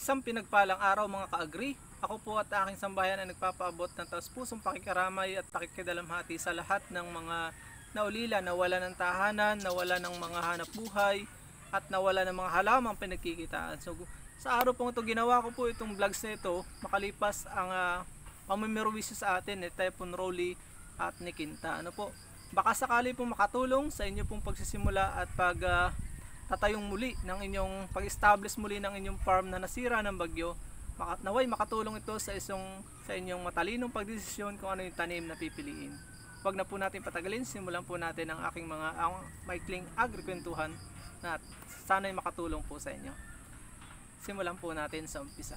Isang pinagpalang araw mga ka-agri. Ako po at aking sambahayan ay nagpapaabot ng taus-pusong pakikiramay at pakikidalamhati sa lahat ng mga naulila, nawala ng tahanan, nawala ng mga hanap buhay, at nawala ng mga halamang pinagkikitaan. So sa araw pong ito, ginawa ko po itong vlogs na ito makalipas ang pamimiruwisyo sa atin ni Typhoon Rolly at ni Quinta. Ano po? Baka sakali pong makatulong sa inyo pong pagsisimula at tatayong muli ng inyong pag-establish muli ng inyong farm na nasira ng bagyo. Naway makatulong ito sa inyong matalinong pagdesisyon kung ano yung tanim na pipiliin. Huwag na po natin patagalin, simulan po natin ang aking maikling agrikwentuhan na sana'y makatulong po sa inyo. Simulan po natin sa umpisa.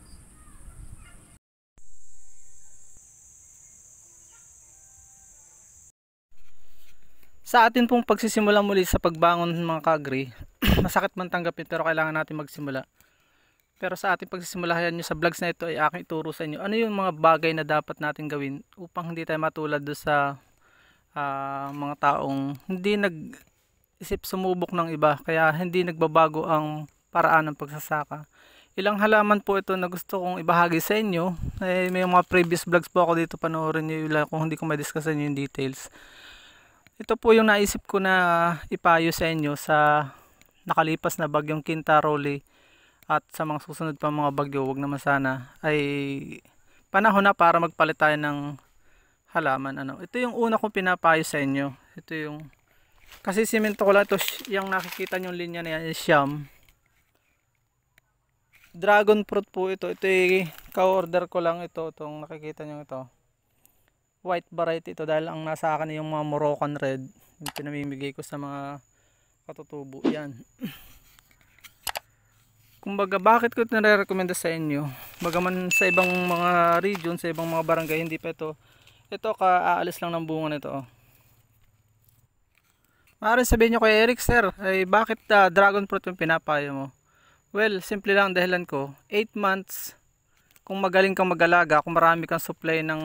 Sa atin pong pagsisimula muli sa pagbangon mga ka-agri, masakit man tanggapin pero kailangan natin magsimula. Pero sa ating pagsisimulahan nyo sa vlogs na ito ay aking ituro sa inyo ano yung mga bagay na dapat natin gawin upang hindi tayo matulad doon sa mga taong hindi nag-isip sumubok ng iba, kaya hindi nagbabago ang paraan ng pagsasaka. Ilang halaman po ito na gusto kong ibahagi sa inyo. May mga previous vlogs po ako dito, panoorin nyo kung hindi ko ma-discussan yung details. Ito po yung naisip ko na ipayo sa inyo sa nakalipas na bagyong Quinta, Rolly at sa mga susunod pa mga bagyo, wag naman sana, ay panahon na para magpalit tayo ng halaman. Ito yung una kong pinapayo sa inyo. Ito yung, kasi simento ko lang ito, yung nakikita nyong linya na yan is Siam. Dragon fruit po ito. Ito yung ka-order ko lang ito, itong nakikita nyo ito. White variety ito dahil ang nasa akin yung mga Moroccan red, yung pinamimigay ko sa mga katutubo. Yan. Kumbaga, bakit ko ito nare-recommenda sa inyo? Bagaman sa ibang mga region, sa ibang mga barangay, hindi pa ito. Ito, aalis lang ng bunga nito. Maaaring sabihin nyo kay Eric, sir, ay bakit dragon fruit yung pinapayo mo? Well, simple lang dahilan ko. 8 months, kung magaling kang mag-alaga, kung marami kang supply ng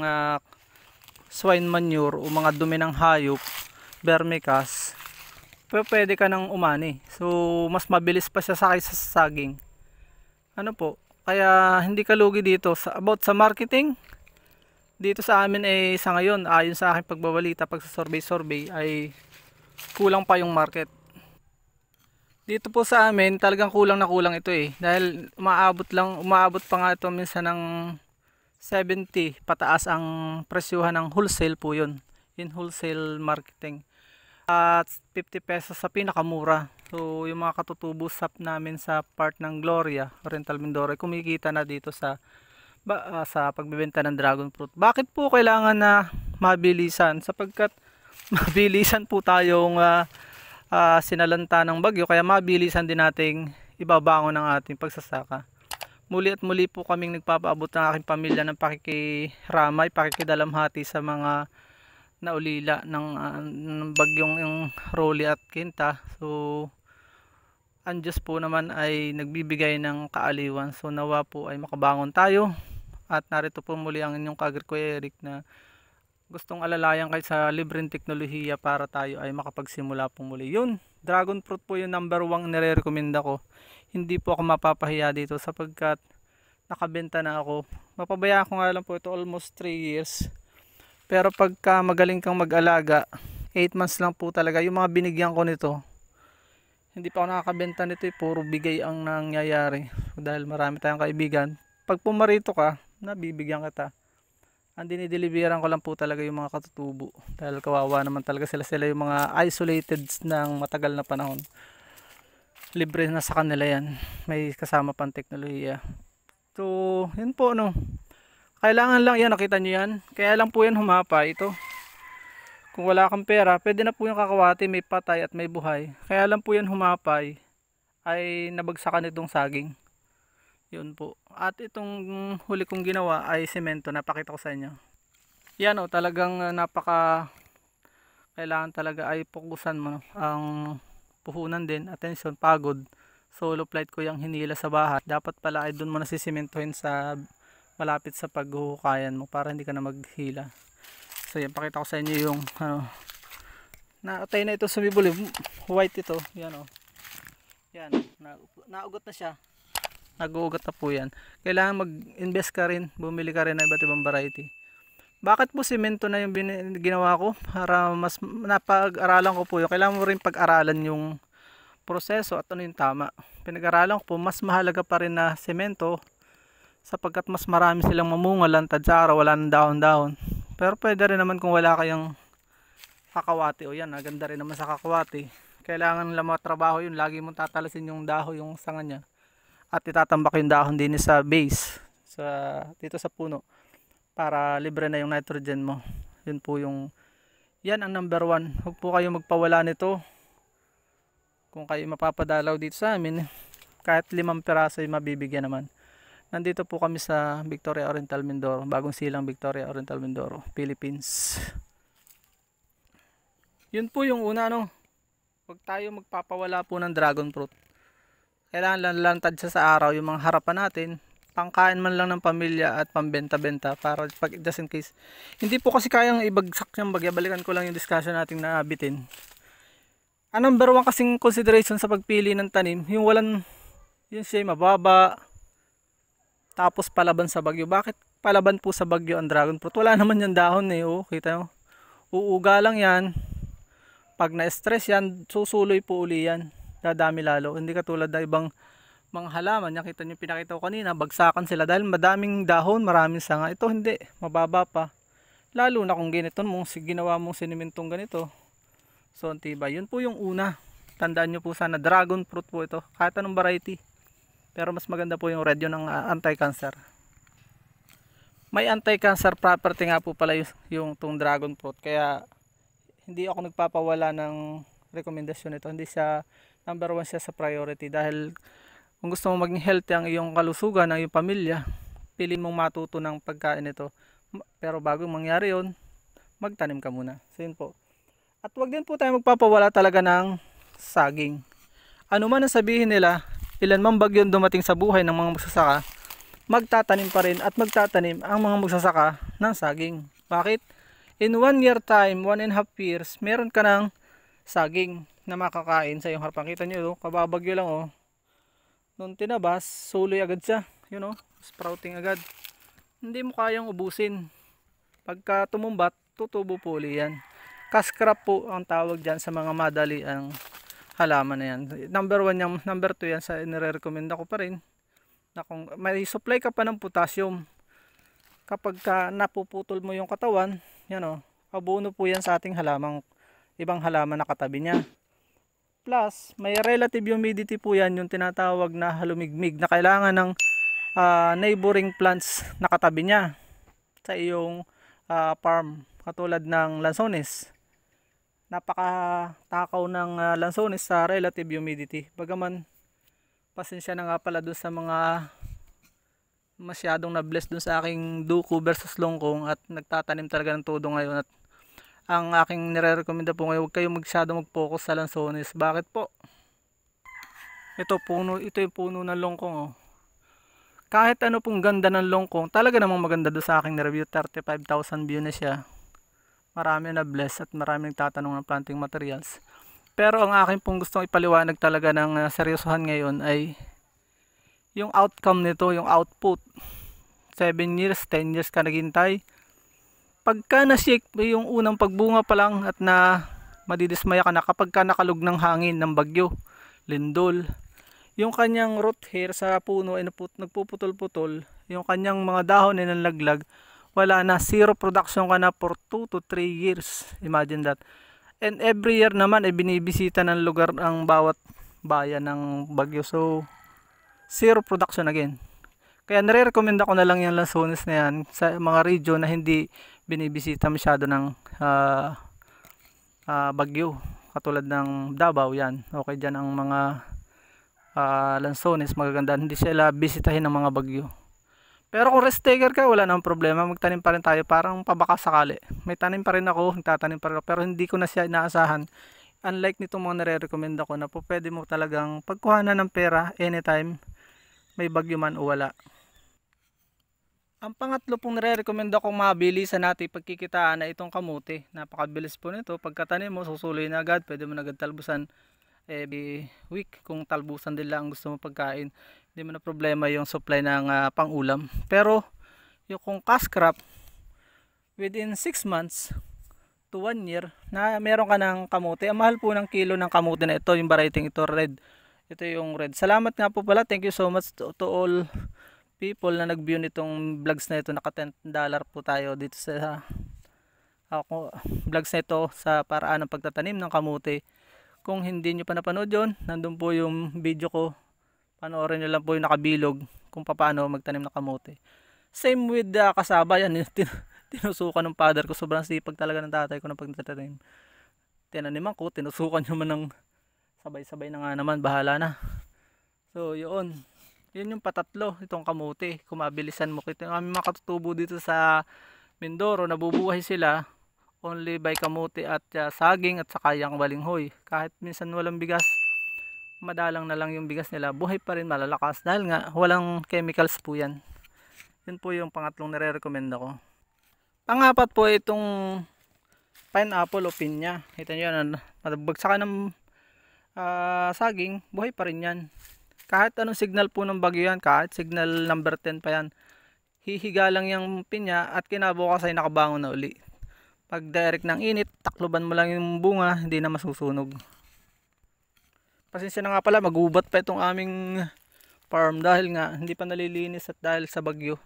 swine manure o mga dumi ng hayop, vermicast, pwede ka nang umani. So mas mabilis pa siya sa saging. Ano po? Kaya hindi ka lugi dito about sa marketing. Dito sa amin ay sa ngayon, ayon sa aking pagbabalita, pag sa survey ay kulang pa yung market. Dito po sa amin talagang kulang na kulang ito dahil umaabot pa nga ito minsan ng 70 pataas ang presyuhan ng wholesale po yun, in wholesale marketing, at 50 pesos sa pinakamura. So yung mga katutubo namin sa part ng Gloria, Oriental Mindoro, kumikita na dito sa pagbebenta ng dragon fruit. Bakit po kailangan na mabilisan? Sapagkat mabilisan po tayong sinalanta ng bagyo, kaya mabilisan din nating ibabangon ng ating pagsasaka. Muli at muli po kaming nagpapaabot ng aking pamilya ng pakikiramay, pakikidalamhati sa mga naulila ng bagyong yung Rolly at Quinta. So ang Diyos po naman ay nagbibigay ng kaaliwan. So nawa po ay makabangon tayo. At narito po muli ang inyong ka-agri Kuya Eric na gustong alalayan kayo sa libreng teknolohiya para tayo ay makapagsimula po muli. Yun, dragon fruit po yung number 1 nire-recommenda ko. Hindi po ako mapapahiya dito sapagkat nakabenta na ako. Mapabayaan ko nga lang po ito almost 3 years. Pero pagka magaling kang mag-alaga, 8 months lang po talaga yung mga binigyan ko nito. Hindi pa ako nakakabenta nito, puro bigay ang nangyayari. Dahil marami tayong kaibigan. Pag pumarito ka, nabibigyan kita. Ang dinideliveran ko lang po talaga yung mga katutubo. Dahil kawawa naman talaga sila yung mga isolated ng matagal na panahon. Libre na sa kanila yan, may kasama pang teknolohiya. So yun po kailangan lang yan, nakita nyo yan, kaya lang po yan humapa ito. Kung wala kang pera, pwede na po yung kakawati, may patay at may buhay. Kaya lang po yan humapay ay nabagsakan itong saging. Yun po. At itong huli kong ginawa ay semento, napakita ko sa inyo. Yan talagang kailangan talaga ay fokusan mo ang puhunan din, attention, pagod. Solo flight ko yung hinila sa bahay. Dapat pala ay doon mo nasisimentohin sa malapit sa paghuhukayan mo para hindi ka na maghila. So yan, pakita ko sa inyo yung naatay na ito sa bibuli. White ito. Yan Yan, naugot na siya. nag-uugat na po yan. Kailangan mag-invest ka rin, bumili ka rin ng iba't ibang variety. Bakit po semento na yung ginawa ko? Para mas napag-aralan ko po yun. Kailangan mo rin pag-aralan yung proseso at ano yung tama. Pinag-aralan ko po, mas mahalaga pa rin na semento sapagkat mas marami silang mamunga, lantad sa araw, wala nang dahon-dahon. Pero pwede rin naman kung wala kayang kakawati. O yan, ganda rin naman sa kakawati. Kailangan lang matrabaho yun. Lagi mong tatalasin yung dahon, yung sanga niya. At itatambak yung dahon din sa base, dito sa puno. Para libre na yung nitrogen mo. Yun po yung, yan ang number 1. Huwag po kayo magpawala nito. Kung kayo mapapadalaw dito sa amin, kahit 5 piraso ay mabibigyan naman. Nandito po kami sa Victoria Oriental Mindoro, bagong silang Victoria Oriental Mindoro, Philippines. Yun po yung una, no. Huwag tayo magpapawala po ng dragon fruit. Kailangan lantad siya sa araw yung mga harapan natin. Pangkain man lang ng pamilya at pambenta-benta para pag just in case. Hindi po kasi kayang ibagsak niyang bagya. Balikan ko lang yung discussion nating naabitin. Ang number 1 kasing consideration sa pagpili ng tanim, yung walang, yun siya mababa, tapos palaban sa bagyo. Bakit palaban po sa bagyo ang dragon fruit? Wala naman yung dahon eh. Oh, kita nyo? Uuga lang yan. Pag na-stress yan, susuloy po uli yan. Dadami lalo. Hindi katulad na ibang mga halaman. Nakita nyo, pinakita ko kanina, bagsakan sila dahil madaming dahon, maraming sanga. Ito hindi, mababa pa. Lalo na kung ginawa mong sinimentong ganito. So, antibay. Yun po yung una. Tandaan nyo po sana, dragon fruit po ito. Kahit anong variety. Pero mas maganda po yung red, yun ang anti-cancer. May anti-cancer property nga po pala yung dragon fruit. Kaya, hindi ako nagpapawala ng rekomendasyon ito. Hindi siya number 1 siya sa priority dahil kung gusto mo maging healthy ang iyong kalusugan, ang iyong pamilya, piliin mong matuto ng pagkain ito. Pero bago mangyari yon, magtanim ka muna. So yun po. At wag din po tayo magpapawala talaga ng saging. Ano man ang sabihin nila, ilan man bagyo dumating sa buhay ng mga magsasaka, magtatanim pa rin at magtatanim ang mga magsasaka ng saging. Bakit? In 1 year time, 1.5 years, meron ka ng saging na makakain sa iyong harapan. Kita nyo, kababagyo lang oh. Nung tinabas, suloy agad siya. Yun oh, sprouting agad. Hindi mo kayang ubusin. Pagka tumumbat, tutubo po uli yan. Cash crop po ang tawag dyan sa mga madali ang halaman na yan. Number 1 yan, number 2 yan sa nire-recommend ko pa rin. Na kung may supply ka pa ng potassium, kapag napuputol mo yung katawan, yan oh, abono po yan sa ating halamang ibang halaman na katabi niya. Plus, may relative humidity po yan, yung tinatawag na halumigmig na kailangan ng neighboring plants na katabi niya sa iyong farm. Katulad ng lansones. Napakatakaw ng lansones sa relative humidity. Bagaman, pasensya na nga pala dun sa mga masyadong na-bless dun sa aking duko versus longkong at nagtatanim talaga ng todo ngayon. At ang aking nire-recommenda po ngayon, huwag kayong masyadong mag-focus sa lansones. Bakit po? Ito yung puno ng longkong oh. Kahit ano pong ganda ng longkong, talaga namang maganda doon sa aking review. 35,000 view na siya. Marami na bless at marami nagtatanong ng planting materials. Pero ang aking pong gustong ipaliwanag talaga ng seryosohan ngayon ay yung outcome nito, yung output. 7 years, 10 years ka naghintay. Pagka na-shake yung unang pagbunga pa lang at na madidismaya ka na kapag ka nakalug ng hangin ng bagyo, lindol, yung kanyang root hair sa puno ay nagpuputol-putol, yung kanyang mga dahon ay nalaglag, wala na, zero production ka na for 2 to 3 years. Imagine that. And every year naman ay binibisita ng lugar ang bawat bayan ng bagyo. So, zero production again. Kaya nare-recommend ako na lang yung lansones na yan sa mga region na hindi binibisita masyado ng bagyo. Katulad ng Davao yan. Okay dyan ang mga lansones, magaganda. Hindi sila bisitahin ng mga bagyo. Pero kung rest taker ka, wala nang problema. Magtanim pa rin tayo parang pabaka sakali. May tanim pa rin ako, nagtatanim pa rin ako. Pero hindi ko na siya inaasahan. Unlike nitong mga nare-recommend ako na po pwede mo talagang pagkuhanan ng pera anytime, may bagyo man o wala. Ang pangatlo pong nare-recommend akong mabilis sa natin pagkikitaan na itong kamote. Napakabilis po nito. Pagkatanim mo, susuloy na agad. Pwede mo na agad talbusan. every week kung talbusan din lang gusto mo pagkain. Hindi mo na problema yung supply ng pang-ulam. Pero yung kung cash crop, within 6 months to 1 year na meron ka ng kamote. Ang mahal po ng kilo ng kamote na ito, yung variety ito red. Ito yung red. Salamat nga po pala. Thank you so much to all people na nag-view nitong vlogs na ito. Naka $10 po tayo dito sa vlogs na ito sa paraan ng pagtatanim ng kamote. Kung hindi nyo pa napanood yun, nandun po yung video ko. Panoorin nyo lang po yung nakabilog kung paano magtanim ng kamote. Same with kasaba yan. Tinusukan ng father ko. Sobrang sipag talaga ng tatay ko ng pagtatanim. Tinaniman ko, tinusukan nyo man ng sabay-sabay na nga naman. Bahala na. So yun. Yun yung patatlo. Itong kamote. Kung mabilisan mo. Ito yung aming mga katutubo dito sa Mindoro. Nabubuhay sila only by kamote at saging at saka yung balinghoy. Kahit minsan walang bigas, madalang na lang yung bigas nila, buhay pa rin, malalakas dahil nga walang chemicals po yan. Yun po yung pangatlong nire-recommend ako. Pangapat po itong pineapple o pinya. Kita nyo yan, magbagsakan ng saging, buhay pa rin yan. Kahit anong signal po ng bagyo yan, kahit signal number 10 pa yan, hihiga lang yung pinya at kinabukas ay nakabangon na uli. Pag direct ng init, takloban mo lang yung bunga, hindi na masusunog. Pasensya na nga pala, magubat pa itong aming farm dahil nga hindi pa nalilinis at dahil sa bagyo.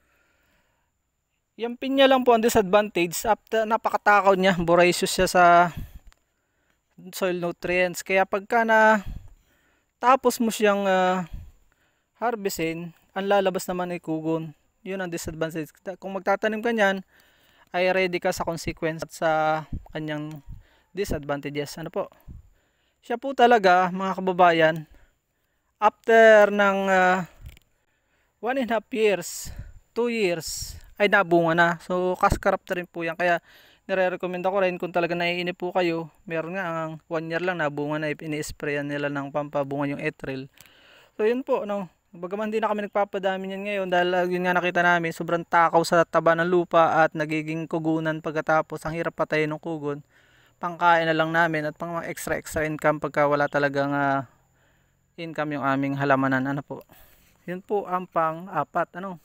Yung pinya lang po ang disadvantage, after napakatakaw niya, voracious siya sa soil nutrients. Kaya pagka na tapos mo siyang harvestin, ang lalabas naman ay kugon. Yun ang disadvantage. Kung magtatanim ka niyan, ay ready ka sa consequence at sa kanyang disadvantages. Ano po? Siya po talaga, mga kababayan, after ng 1.5 years, 2 years, ay nabunga na. So, cash crop na rin po yan. Kaya, nire-recommend ako rin kung talaga naiinip po kayo, meron nga ang 1 year lang nabunga na, ini-sprayan nila ng pampabunga yung etril. So, yun po, no? Bagaman hindi na kami nagpapadami niyan ngayon dahil yun nga nakita namin sobrang takaw sa taba ng lupa at nagiging kugunan pagkatapos. Ang hirap patayin ng kugon. Pangkain na lang namin at pang mga extra income pagka wala talagang income yung aming halamanan. Ano po? Yun po ang pang-apat. Ano?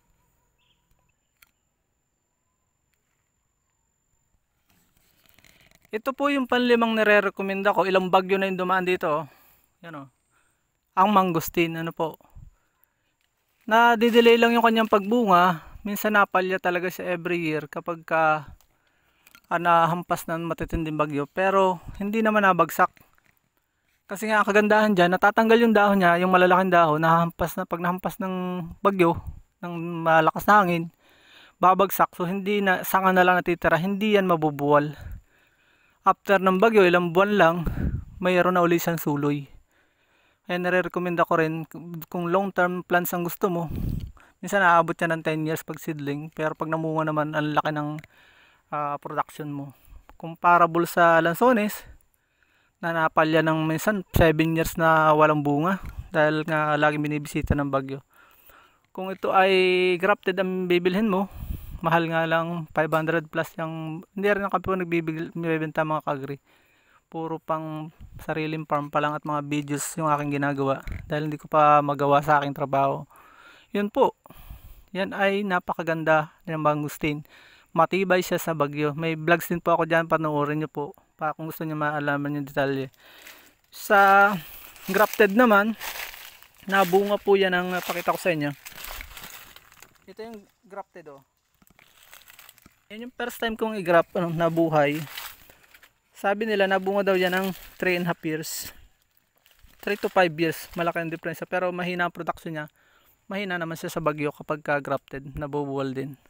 Ito po yung panlimang nire-recommenda ko. Ilang bagyo na yung dumaan dito. Oh. Yan oh. Ang mangosteen. Ano po? Na-delay lang yung kanyang pagbunga. Minsan napalya talaga siya every year kapag nahampas ng matitinding bagyo. Pero hindi naman nabagsak. Kasi nga ang kagandahan dyan, natatanggal yung dahon niya, yung malalaking dahon, pag nahampas ng bagyo, ng malakas na hangin, babagsak. So hindi na, sanga na lang natitira, hindi yan mabubuwal. After ng bagyo, ilang buwan lang, mayroon na uli siyang suloy. Kaya nare-recommend ako rin kung long term plans ang gusto mo. Minsan naabot yan ng 10 years pag seedling. Pero pag namunga naman, ang laki ng production mo. Comparable sa lansones, na napalya ng minsan 7 years na walang bunga. Dahil nga laging binibisita ng bagyo. Kung ito ay grafted ang bibilhin mo, mahal nga lang 500 plus yung, hindi rin kami po nagbibenta mga kagri. Puro pang sariling farm pa lang at mga videos yung aking ginagawa dahil hindi ko pa magawa sa aking trabaho. Yun po, yan ay napakaganda ng mangosteen. Matibay siya sa bagyo. May vlogs din po ako dyan, panoorin nyo po pa kung gusto nyo maalaman yung detalye. Sa grafted naman, nabunga po yan ang pakita ko sa inyo. Ito yung grafted oh. Yan yung first time kong i-graft nabuhay. Sabi nila nabunga daw yan ng 3.5 years. 3 to 5 years. Malaki ang diferensya. Pero mahina ang production niya. Mahina naman siya sa bagyo kapag grafted. Nabubuwal din.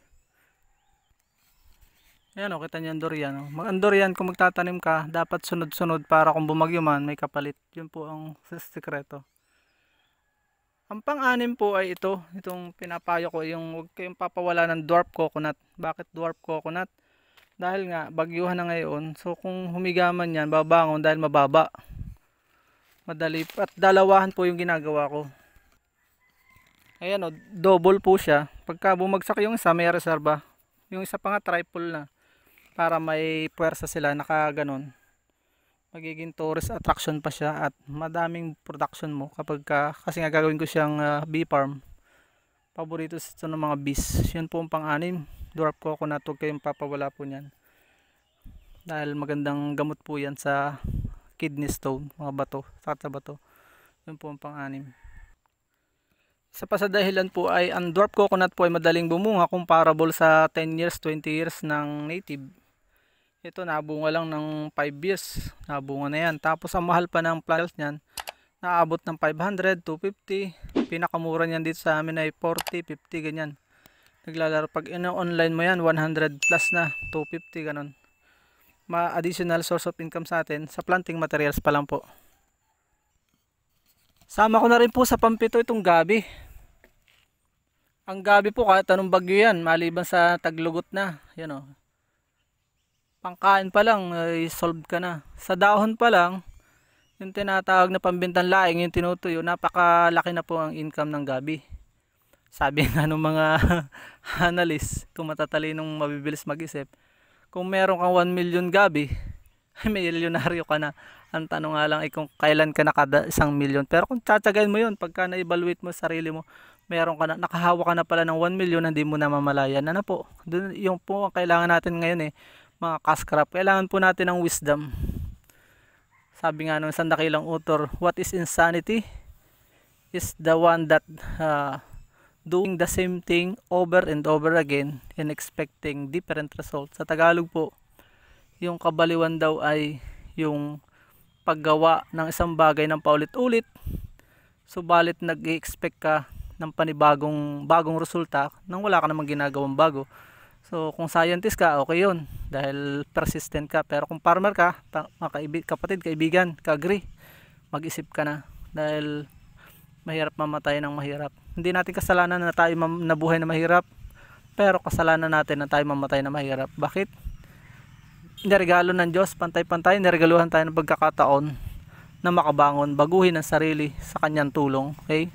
Ayan o, kita niyo ang durian. Ang durian kung magtatanim ka, dapat sunod-sunod para kung bumagyo man, may kapalit. Yun po ang sekreto. Ang pang-anim po ay ito. Itong pinapayo ko, yung huwag kayong papawala ng dwarf coconut. Bakit dwarf coconut? Dahil nga bagyuhan na ngayon, so kung humiga man yan, babangon dahil mababa. Madali at dalawahan po yung ginagawa ko. Ayan o, double po siya. Pagka bumagsak yung isa, may reserva. Yung isa pa nga triple na. Para may puwersa sila, nakaganon. magiging tourist attraction pa siya at madaming production mo kapag kasi nga gagawin ko siyang bee farm. Paborito ito ng mga bees. Yun po ang pang-anim, dwarf coconut. Huwag kayong papawala po niyan dahil magandang gamot po yan sa kidney stone, mga bato, sakit sa bato. Yun po ang pang-anim. Isa pa sa dahilan po ay ang dwarf coconut po ay madaling bumunga comparable sa 10 years, 20 years ng native. Ito nabunga lang ng 5 years, nabunga na yan. Tapos ang mahal pa ng plants niyan, naabot ng 500, 250. Pinakamura niyan dito sa amin ay 40, 50 ganyan. Naglalaro pag online mo yan, 100 plus na, 250 ganon. Ma-additional source of income sa atin sa planting materials pa lang po. Sama ko na rin po sa pampito itong gabi. Ang gabi po kahit anong bagyo yan, maliban sa taglugot na, yan o. Pangkain pa lang ay solved ka na. Sa dahon pa lang, yung tinatawag na pambintang laing, yung tinutuyo, napakalaki na po ang income ng gabi. Sabi nga ng mga analyst, kung matatalinong mabibilis mag-isip, kung meron kang 1 million gabi, may milyonaryo ka na. Ang tanong nga lang ay kung kailan ka nakada 1 million. Pero kung tsatsagain mo yun, pagka na-evaluate mo sarili mo, meron ka na, nakahawa ka na pala ng 1 million, hindi mo na mamalayan. Ano po? Dun, yung po ang kailangan natin ngayon mga cash crop. Kailangan po natin ng wisdom. Sabi nga nung isang dakilang author, what is insanity? Is the one that doing the same thing over and over again and expecting different results. Sa Tagalog po, yung kabaliwan daw ay yung paggawa ng isang bagay ng paulit-ulit, subalit nag-i-expect ka ng bagong resulta nang wala ka namang ginagawang bago. So kung scientist ka, okay yun dahil persistent ka. Pero kung farmer ka, mga kapatid, kaibigan, ka-agree, mag-isip ka na dahil mahirap mamatay ng mahirap. Hindi natin kasalanan na tayo nabuhay na mahirap, pero kasalanan natin na tayo mamatay na mahirap. Bakit? Niregalo ng Diyos, pantay-pantay, niregaluhan tayo ng pagkakataon na makabangon, baguhin ang sarili sa kanyang tulong. Okay?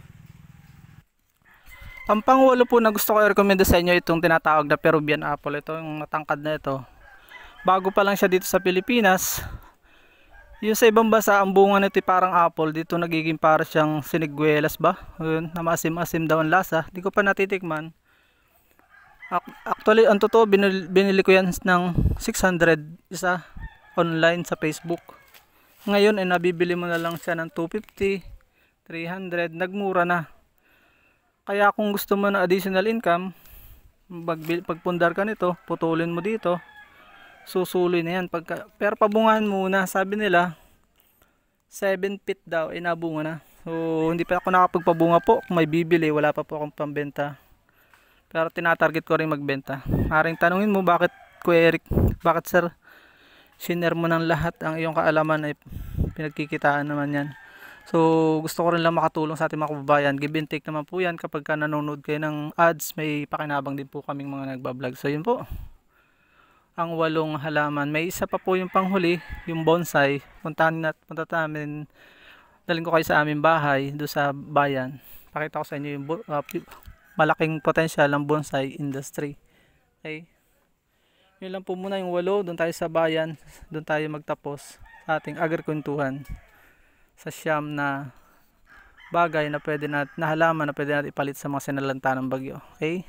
Ang pangwalo po na gusto ko i-recommend sa inyo itong tinatawag na Peruvian apple. Ito yung matangkad na ito. Bago pa lang siya dito sa Pilipinas. Yung sa ibang bansa, ang bunga nito parang apple. Dito nagiging para siyang siniguelas ba? Yun, na maasim-asim daw ang lasa. Di ko pa natitikman. Actually, ang totoo, binili ko yan ng 600 isa online sa Facebook. Ngayon, nabibili mo na lang siya ng 250, 300. Nagmura na. Kaya kung gusto mo na additional income, pagpundar ka nito, putulin mo dito, susuloy na yan. Pero pabungahan muna, sabi nila, 7 feet daw, nabunga na. So, hindi pa ako nakapagpabunga po. Kung may bibili, wala pa po akong pambenta. Pero tinatarget ko rin magbenta. Maring tanungin mo, bakit Kuya Eric, bakit sir, shiner mo ng lahat ang iyong kaalaman ay pinagkikitaan naman yan. So gusto ko rin lang makatulong sa ating mga kababayan. Give and take naman po yan kapag nanonood kayo ng ads, may pakinabang din po kaming mga nagbablog. So yun po, ang 8 halaman. May isa pa po yung panghuli, yung bonsai. Punta namin, dalhin ko kayo sa aming bahay, doon sa bayan. Pakita ko sa inyo yung malaking potential ng bonsai industry. Okay, yun lang po muna yung 8. Doon tayo sa bayan, doon tayo magtapos sa ating agrikuntuhan sa siyam na bagay na pwede natin, na halaman na pwede natin ipalit sa mga sinalanta ng bagyo. Okay?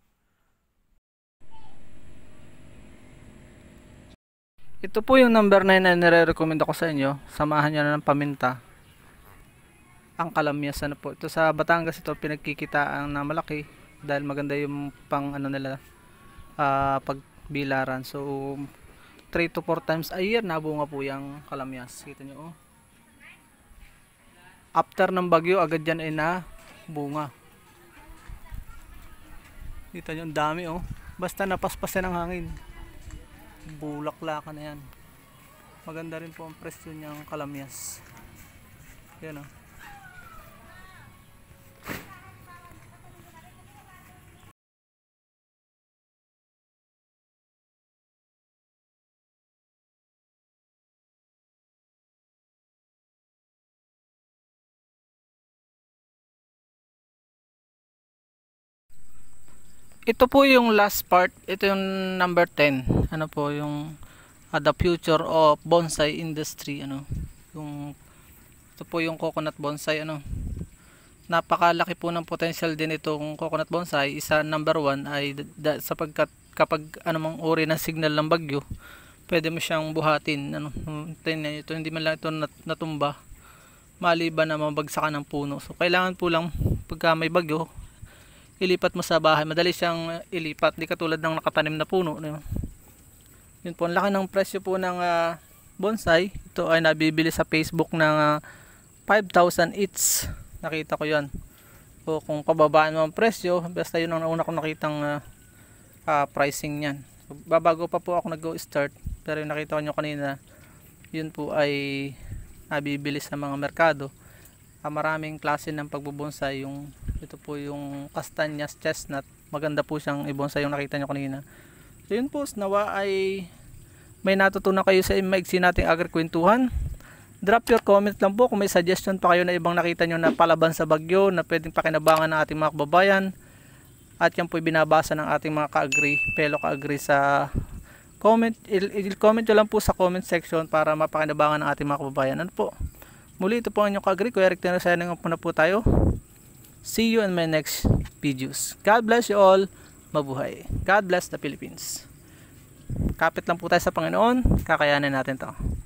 Ito po yung number 9 na nire-recommend ako sa inyo. Samahan nyo na ng paminta. Ang kalamyas na po. Ito sa Batangas, ito pinagkikitaan na malaki dahil maganda yung pang nila pagbilaran. So 3 to 4 times a year nabunga po yung kalamyas. Kita nyo after ng bagyo agad yan ay na bunga. Kita nyo ang dami basta napaspasan ng hangin, bulaklakan na yan. Maganda rin po ang presyo niyang kalamyas. Yan Ito po yung last part. Ito yung number 10. Ano po yung the future of bonsai industry, ano. Yung ito po yung coconut bonsai, ano. Napakalaki po ng potential din itong coconut bonsai. Isa, number one ay sapagkat kapag anumang uri ng signal ng bagyo, pwede mo siyang buhatin, ano. Ito hindi man lang ito natumba, maliban na mabagsakan ng puno. So kailangan po lang pagka may bagyo, ilipat mo sa bahay, madali siyang ilipat, di katulad ng nakatanim na puno, no? Yun po, ang laki ng presyo po ng bonsai. Ito ay nabibili sa Facebook ng 5,000 each. Nakita ko yan. O kung pababaan mo ang presyo, basta yun ang nauna kong nakitang pricing yan. So, babago pa po ako nag-go start, pero yung nakita ko nyo kanina, yun po ay nabibili sa mga merkado. Maraming klase ng pagbubonsai. Ito po yung Castañas chestnut, maganda po siyang ibonsai yung nakita nyo kanina. So yun po, nawa ay may natutunan kayo sa maigsi nating agri-kwentuhan. Drop your comment lang po kung may suggestion pa kayo na ibang nakita nyo na palaban sa bagyo na pwedeng pakinabangan ng ating mga kababayan. At yan po binabasa ng ating mga ka-agri, fellow ka-agri sa comment. I-comment nyo lang po sa comment section para mapakinabangan ng ating mga kababayan. Ano po? Muli, ito po ang inyong ka-agri, Kuya Eric Teno, signing off muna po tayo. See you in my next videos. God bless you all. Mabuhay. God bless the Philippines. Kapit lang po tayo sa Panginoon. Kakayanin natin to.